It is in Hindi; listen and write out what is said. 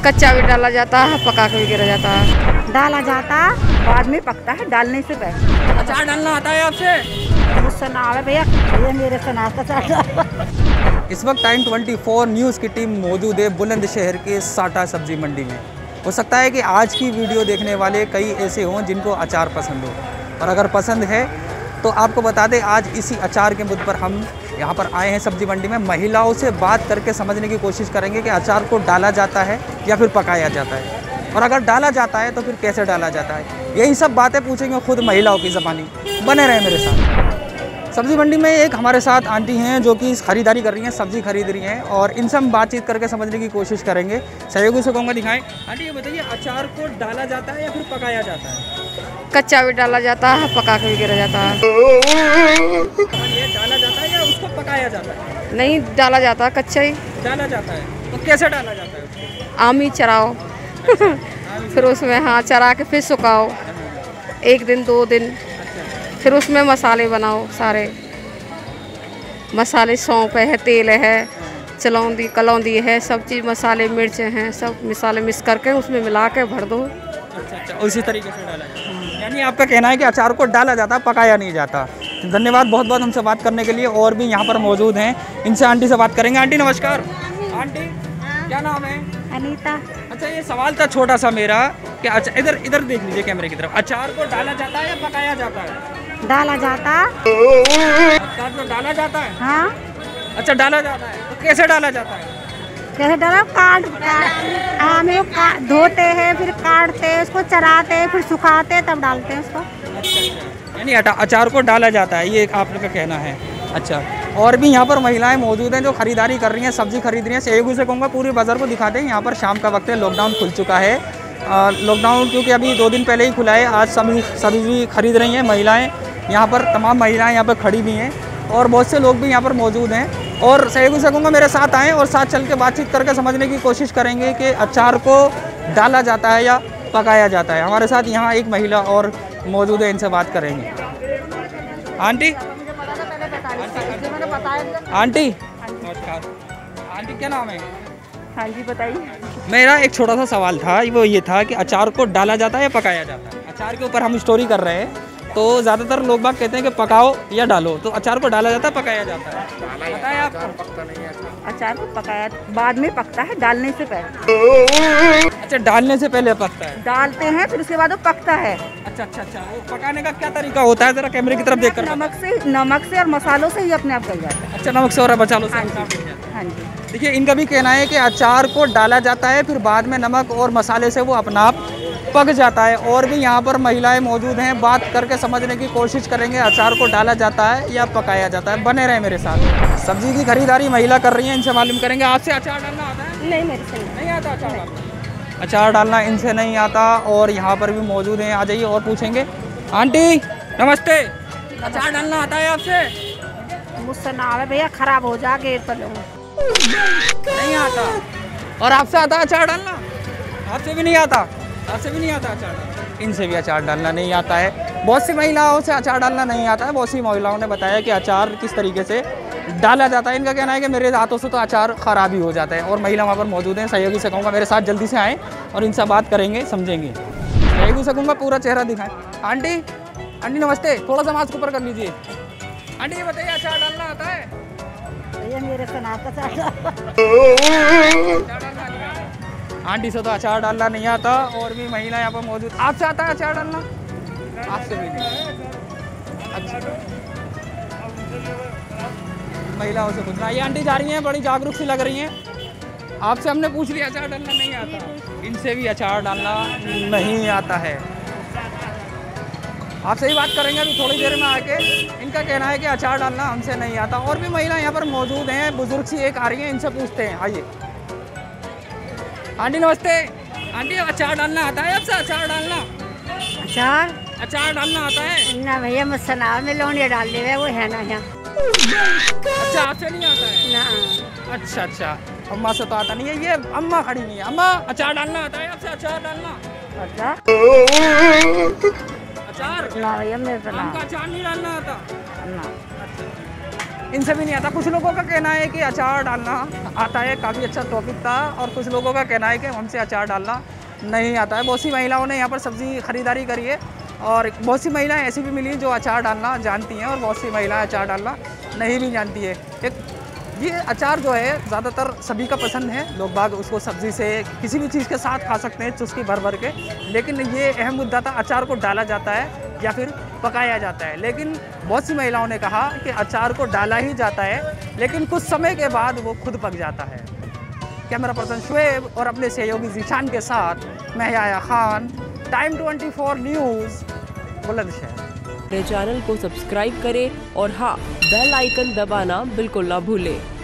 कच्चा भी डाला जाता है, पका के भी गिरा जाता है। डाला जाता बाद में पकता है, डालने से पहले। अचार डालना आता है आपसे? मुझसे ना आवे भैया, ये मेरे से ना इस वक्त टाइम 24 न्यूज़ की टीम मौजूद है बुलंदशहर के साटा सब्जी मंडी में। हो सकता है कि आज की वीडियो देखने वाले कई ऐसे हों जिनको अचार पसंद हो, और अगर पसंद है तो आपको बता दें आज इसी अचार के मुद्दे पर हम यहाँ पर आए हैं सब्जी मंडी में। महिलाओं से बात करके समझने की कोशिश करेंगे कि अचार को डाला जाता है या फिर पकाया जाता है, और अगर डाला जाता है तो फिर कैसे डाला जाता है। यही सब बातें पूछेंगे खुद महिलाओं की ज़बानी। बने रहे मेरे साथ। सब्जी मंडी में एक हमारे साथ आंटी हैं जो कि खरीदारी कर रही हैं, सब्जी खरीद रही हैं, और इनसे हम बातचीत करके समझने की कोशिश करेंगे। सहयोगी से कहूँगा दिखाएं। आंटी ये बताइए, अचार को डाला जाता है या फिर पकाया जाता है? कच्चा भी डाला जाता है, पका के भी गिरा जाता है। ये डाला जाता है या उसको पकाया जाता है? नहीं डाला जाता, कच्चा ही डाला जाता है। तो कैसे डाला जाता है उसको? आमी चराओ फिर उसमें हाँ चरा के फिर सुखाओ 1 दिन 2 दिन, फिर उसमें मसाले बनाओ। सारे मसाले सौंफ है, तेल है, चलौंदी कलौंदी है, सब चीज़ मसाले मिर्च हैं, सब मसाले मिक्स करके उसमें मिला के भर दो। अच्छा, उसी तरीके से डाला है। यानी आपका कहना है कि अचार को डाला जाता, पकाया नहीं जाता। धन्यवाद बहुत बहुत हमसे बात करने के लिए। और भी यहाँ पर मौजूद हैं, इनसे आंटी से बात करेंगे। आंटी नमस्कार। आंटी क्या नाम है? अनीता। अच्छा, ये सवाल था छोटा सा मेरा कि अच्छा इधर देख लीजिए कैमरे की तरफ। अचार को डाला जाता है या पकाया जाता है? डाला जाता। अचार को डाला जाता है? हाँ। अच्छा डाला जाता है, तो कैसे डाला जाता है? जैसे डाला काट आमे को धोते हैं, फिर काटते हैं, उसको चराते हैं, फिर सुखाते हैं, तब डालते हैं उसको। अच्छा, यानी अचार को डाला जाता है, ये आप लोग का कहना है। अच्छा, और भी यहाँ पर महिलाएं मौजूद हैं जो खरीदारी कर रही हैं, सब्जी खरीद रही हैं। सहयोगी से कहूँगा पूरे बाज़ार को दिखा दें। यहाँ पर शाम का वक्त है, लॉकडाउन खुल चुका है। लॉकडाउन क्योंकि अभी 2 दिन पहले ही खुला है। आज सब्जी खरीद रही हैं महिलाएं। यहाँ पर तमाम महिलाएं यहाँ पर खड़ी भी हैं, और बहुत से लोग भी यहाँ पर मौजूद हैं। और सहयोगी से कहूँगा मेरे साथ आएँ और साथ चल के बातचीत करके समझने की कोशिश करेंगे कि अचार को डाला जाता है या पकाया जाता है। हमारे साथ यहाँ एक महिला और मौजूद है, इनसे बात करेंगे। आंटी आंटी नमस्कार। आंटी क्या नाम है? हाँ जी बताइए। मेरा एक छोटा सा सवाल था, वो ये था कि अचार को डाला जाता है या पकाया जाता है? अचार के ऊपर हम स्टोरी कर रहे हैं, तो ज़्यादातर लोग बाग कहते हैं कि पकाओ या डालो, तो अचार को डाला जाता है पकाया जाता है? पता है आपको? अचार को पकाया बाद में पकता है, डालने से पहले। अच्छा, डालने से पहले पकता है। डालते हैं फिर उसके बाद वो पकता है। अच्छा, वो पकाने का क्या तरीका होता है, जरा कैमरे की तरफ देख कर? नमक से और मसालों से ही अपने आप गल जाता है। अच्छा, नमक से और मसालों से। हाँ जी। देखिए, इनका भी कहना है कि अचार को डाला जाता है, फिर बाद में नमक और मसाले से वो अपना आप पक जाता है। और भी यहाँ पर महिलाएं मौजूद हैं, बात करके समझने की कोशिश करेंगे अचार को डाला जाता है या पकाया जाता है। बने रहे मेरे साथ। सब्जी की खरीदारी महिला कर रही हैं, इनसे मालूम करेंगे। आपसे अचार डालना आता है? नहीं, मेरे से नहीं आता अचार डालना। अचार डालना इनसे नहीं आता। और यहाँ पर भी मौजूद हैं, आ जाइए और पूछेंगे। आंटी नमस्ते। अचार डालना आता है आपसे? मुझसे ना आवे भैया, खराब हो जाएगा पर नहीं आता। और आपसे आता अचार डालना? आपसे भी नहीं आता? आपसे भी नहीं आता अचार डालना? इनसे भी अचार डालना नहीं आता है। बहुत सी महिलाओं से अचार डालना नहीं आता है। बहुत सी महिलाओं ने बताया कि अचार किस तरीके से डाला जाता है। इनका कहना है कि मेरे हाथों से तो अचार ख़राब ही हो जाता है। और महिला वहाँ पर मौजूद हैं। सहयोगी से कहूँगा मेरे साथ जल्दी से आएँ और इनसे बात करेंगे, समझेंगे। सहयोगी से कहूँगा पूरा चेहरा दिखाएँ। आंटी नमस्ते। थोड़ा सा मास्क ऊपर कर लीजिए। आंटी ये बताइए, अचार डालना आता है? भैया मेरे से ना आता। आंटी से तो अचार डालना नहीं आता। और भी महिला यहाँ पर मौजूद। आपसे आता है अचार डालना? आपसे भी नहीं। अच्छा, महिलाओं से पूछना। ये आंटी जा रही हैं, बड़ी जागरूक सी लग रही हैं। आपसे हमने पूछ लिया, अचार डालना नहीं आता। इनसे भी अचार डालना नहीं आता है। आपसे ही बात करेंगे अभी थोड़ी देर में आके। इनका कहना है कि अचार डालना हमसे नहीं आता। और भी महिला यहाँ पर मौजूद हैं, बुजुर्ग सी एक आ रही हैं, इनसे पूछते हैं। आइए। आंटी नमस्ते। आंटी अचार डालना आता है आपसे? अचार डालना? अचार डालना आता है? ना भैया, मुझसे ना में लौंडिया डाल दे वो है ना यहाँ। अच्छा, आपसे नहीं आता है ना? अच्छा, अम्मा से तो आता नहीं है। ये अम्मा खड़ी नहीं है। अम्मा अचार डालना आता है आपसे? अचार डालना? अचार ना भैया, मेरे से ना। अचार नहीं डालना आता? ना। इनसे भी नहीं आता। कुछ लोगों का कहना है कि अचार डालना आता है, काफ़ी अच्छा टॉपिक था। और कुछ लोगों का कहना है कि हमसे अचार डालना नहीं आता है। बहुत सी महिलाओं ने यहाँ पर सब्ज़ी ख़रीदारी करी है और बहुत सी महिलाएं ऐसी भी मिली जो अचार डालना जानती हैं और बहुत सी महिलाएं अचार डालना नहीं भी जानती है। ये अचार जो है ज़्यादातर सभी का पसंद है, लोग बाग उसको सब्ज़ी से किसी भी चीज़ के साथ खा सकते हैं, चुस्की भर भर के। लेकिन ये अहम मुद्दा था, अचार को डाला जाता है या फिर पकाया जाता है। लेकिन बहुत सी महिलाओं ने कहा कि अचार को डाला ही जाता है, लेकिन कुछ समय के बाद वो खुद पक जाता है। कैमरा पर्सन शुएब और अपने सहयोगी जीशान के साथ मैं याया खान, टाइम 24 न्यूज़, बुलंदशहर। मेरे चैनल को सब्सक्राइब करें और हाँ, बेल आइकन दबाना बिल्कुल ना भूलें।